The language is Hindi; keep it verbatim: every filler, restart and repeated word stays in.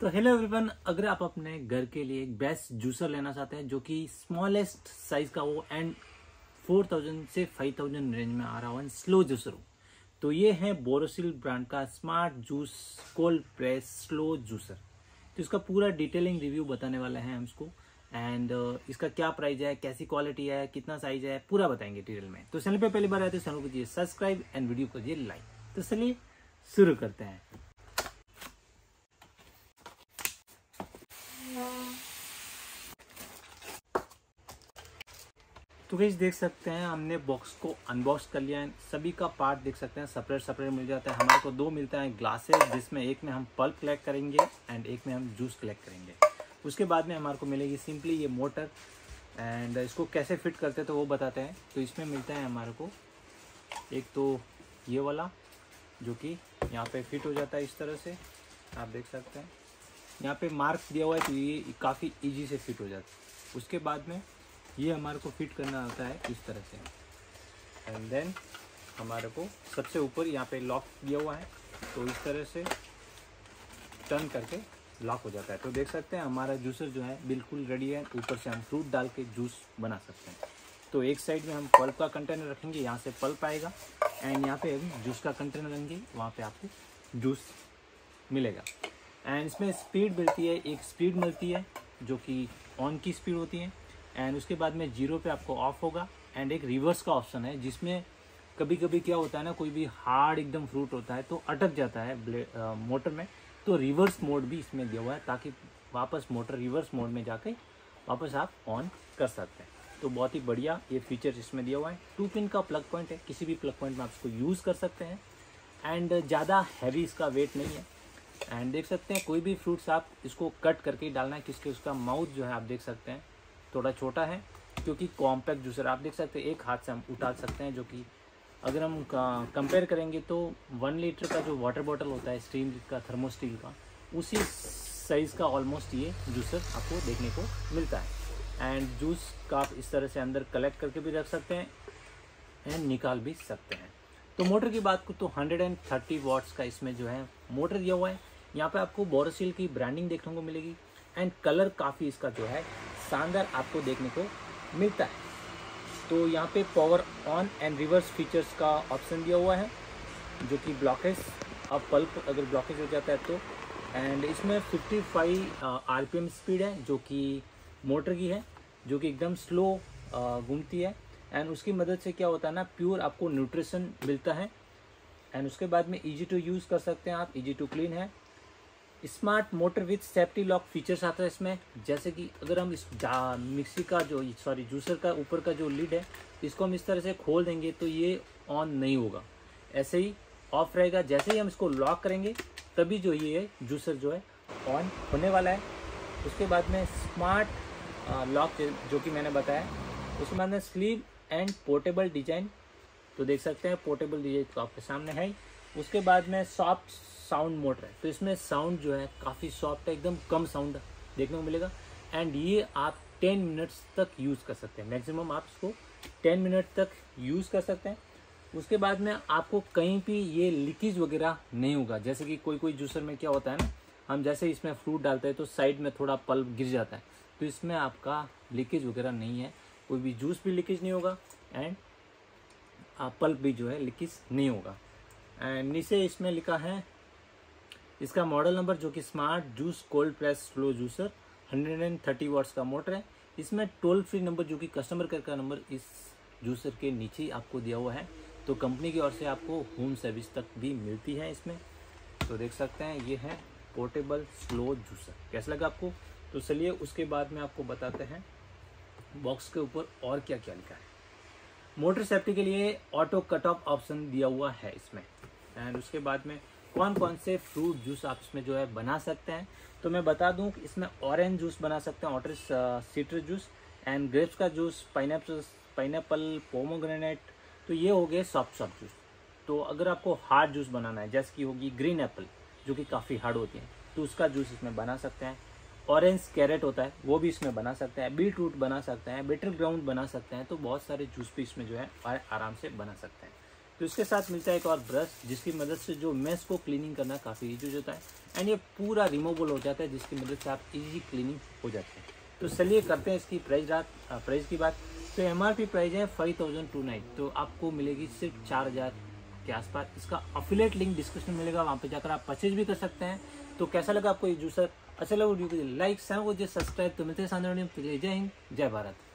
तो हेलो एवरीवन, अगर आप अपने घर के लिए एक बेस्ट जूसर लेना चाहते हैं जो कि स्मॉलेस्ट साइज का हो एंड फोर थाउजेंड से फाइव थाउजेंड रेंज में आ रहा हो, स्लो जूसर हो, तो ये है बोरोसिल ब्रांड का smart juice cold press slow juicer. तो इसका पूरा डिटेलिंग रिव्यू बताने वाले हैं हम इसको एंड uh, इसका क्या प्राइस है, कैसी क्वालिटी है, कितना साइज है, पूरा बताएंगे डिटेल में। तो चैनल पे पहली बार आए तो चैनल को कीजिए सब्सक्राइब एंड वीडियो को कीजिए लाइक। तो चलिए शुरू करते हैं। तो गाइस देख सकते हैं हमने बॉक्स को अनबॉक्स कर लिया है। सभी का पार्ट देख सकते हैं सेपरेट सेपरेट मिल जाता है। हमारे को दो मिलता है ग्लासेस, जिसमें एक में हम पल्प कलेक्ट करेंगे एंड एक में हम जूस कलेक्ट करेंगे। उसके बाद में हमारे को मिलेगी सिंपली ये मोटर एंड इसको कैसे फिट करते हैं तो वो बताते हैं। तो इसमें मिलता है हमारे को एक तो ये वाला जो कि यहाँ पे फिट हो जाता है इस तरह से, आप देख सकते हैं यहाँ पे मार्क दिया हुआ है, तो ये काफ़ी ईजी से फिट हो जाता है। उसके बाद में ये हमारे को फिट करना होता है इस तरह से एंड देन हमारे को सबसे ऊपर यहाँ पे लॉक दिया हुआ है, तो इस तरह से टर्न करके लॉक हो जाता है। तो देख सकते हैं हमारा जूसर जो है बिल्कुल रेडी है। ऊपर से हम फ्रूट डाल के जूस बना सकते हैं। तो एक साइड में हम पल्प का कंटेनर रखेंगे, यहाँ से पल्प आएगा एंड यहाँ पे हम जूस का कंटेनर रखेंगे, वहाँ पे आपको जूस मिलेगा। एंड इसमें स्पीड मिलती है, एक स्पीड मिलती है जो कि ऑन की स्पीड होती है एंड उसके बाद में जीरो पे आपको ऑफ होगा एंड एक रिवर्स का ऑप्शन है, जिसमें कभी कभी क्या होता है ना, कोई भी हार्ड एकदम फ्रूट होता है तो अटक जाता है ब्ले, आ, मोटर में। तो रिवर्स मोड भी इसमें दिया हुआ है ताकि वापस मोटर रिवर्स मोड में जाके वापस आप ऑन कर सकते हैं। तो बहुत ही बढ़िया ये फीचर इसमें दिया हुआ है। टू पिन का प्लग पॉइंट है, किसी भी प्लग पॉइंट में आप इसको यूज़ कर सकते हैं एंड ज़्यादा हैवी इसका वेट नहीं है। एंड देख सकते हैं कोई भी फ्रूट्स आप इसको कट करके डालना है, किसके उसका माउथ जो है आप देख सकते हैं थोड़ा छोटा है, क्योंकि कॉम्पैक्ट जूसर आप देख सकते हैं एक हाथ से हम उठा सकते हैं, जो कि अगर हम कंपेयर करेंगे तो वन लीटर का जो वाटर बॉटल होता है स्टील का, थर्मोस्टील का, उसी साइज़ का ऑलमोस्ट ये जूसर आपको देखने को मिलता है। एंड जूस का आप इस तरह से अंदर कलेक्ट करके भी रख सकते हैं एंड निकाल भी सकते हैं। तो मोटर की बात को तो वन थर्टी वाट्स का इसमें जो है मोटर दिया हुआ है। यहाँ पे आपको बोरोसिल की ब्रांडिंग देखने को मिलेगी एंड कलर काफ़ी इसका जो है शानदार आपको देखने को मिलता है। तो यहाँ पे power on and reverse features का ऑप्शन दिया हुआ है, जो कि ब्लॉकेज अब पल्प अगर ब्लॉकेज हो जाता है तो। एंड इसमें फिफ्टी फाइव आरपीएम स्पीड है जो कि मोटर की है, जो कि एकदम स्लो घूमती है एंड उसकी मदद से क्या होता है ना, प्योर आपको न्यूट्रिशन मिलता है। एंड उसके बाद में इजी टू यूज़ कर सकते हैं आप, इजी टू क्लीन है। Smart motor with safety lock features आता है इसमें, जैसे कि अगर हम इस मिक्सी का जो सॉरी जूसर का ऊपर का जो लिड है, इसको हम इस तरह से खोल देंगे तो ये ऑन नहीं होगा, ऐसे ही ऑफ रहेगा। जैसे ही हम इसको लॉक करेंगे तभी जो ये जूसर जो है ऑन होने वाला है। उसके बाद में स्मार्ट लॉक जो कि मैंने बताया, उसके बाद में स्लीव एंड पोर्टेबल डिजाइन, तो देख सकते हैं पोर्टेबल डिजाइन तो आपके सामने है ही। उसके बाद में सॉफ्ट साउंड मोटर है, तो इसमें साउंड जो है काफ़ी सॉफ्ट है, एकदम कम साउंड देखने को मिलेगा एंड ये आप टेन मिनट्स तक यूज़ कर सकते हैं। मैक्सिमम आप इसको टेन मिनट तक यूज़ कर सकते हैं। उसके बाद में आपको कहीं भी ये लीकेज वगैरह नहीं होगा, जैसे कि कोई कोई जूसर में क्या होता है ना, हम जैसे इसमें फ्रूट डालते हैं तो साइड में थोड़ा पल्प गिर जाता है, तो इसमें आपका लीकेज वगैरह नहीं है, कोई भी जूस भी लीकेज नहीं होगा एंड पल्प भी जो है लीकेज नहीं होगा। एंड नीचे इसमें लिखा है इसका मॉडल नंबर, जो कि smart juice cold press slow juicer one thirty watts का मोटर है। इसमें टोल फ्री नंबर जो कि कस्टमर केयर का नंबर इस जूसर के नीचे ही आपको दिया हुआ है। तो कंपनी की ओर से आपको होम सर्विस तक भी मिलती है इसमें। तो देख सकते हैं ये है पोर्टेबल स्लो जूसर। कैसा लगा आपको? तो चलिए उसके बाद में आपको बताते हैं बॉक्स के ऊपर और क्या क्या लिखा है। मोटर सेफ्टी के लिए ऑटो कट ऑफ ऑप्शन दिया हुआ है इसमें। एंड उसके बाद में कौन कौन से फ्रूट जूस आप इसमें जो है बना सकते हैं, तो मैं बता दूं कि इसमें ऑरेंज जूस बना सकते हैं, orange citrus juice and grapes का जूस, पाइनएप्पल पाइनएप्पल पोमोग्रेनेट, तो ये हो गए सॉफ्ट सॉफ्ट जूस। तो अगर आपको हार्ड जूस बनाना है, जैसे कि होगी ग्रीन एप्पल जो कि काफ़ी हार्ड होती है, तो उसका जूस इसमें बना सकते हैं। ऑरेंज कैरेट होता है वो भी इसमें बना सकते हैं, बीट रूट बना सकते हैं, बिटर ग्राउंड बना सकते हैं। तो बहुत सारे जूस भी इसमें जो है आराम से बना सकते हैं। तो इसके साथ मिलता है एक और ब्रश जिसकी मदद से जो मेस को क्लीनिंग करना काफ़ी ईजी हो जाता है एंड ये पूरा रिमूवेबल हो जाता है जिसकी मदद से आप इजी क्लीनिंग हो जाते हैं। तो चलिए करते हैं इसकी प्राइस रात प्राइस की बात। तो एम आर पी प्राइस है फाइव थाउजेंड टू नाइन, तो आपको मिलेगी सिर्फ चार हज़ार के आसपास। इसका अफिलिएट लिंक डिस्क्रिप्शन में मिलेगा, वहाँ पे जाकर आप परचेज भी कर सकते हैं। तो कैसा लगा आपको ये जूसर? अच्छा लगा वीडियो को लाइक, सब्सक्राइब तो मिलते हैं सामने वीडियो में। जय हिंद, जय भारत।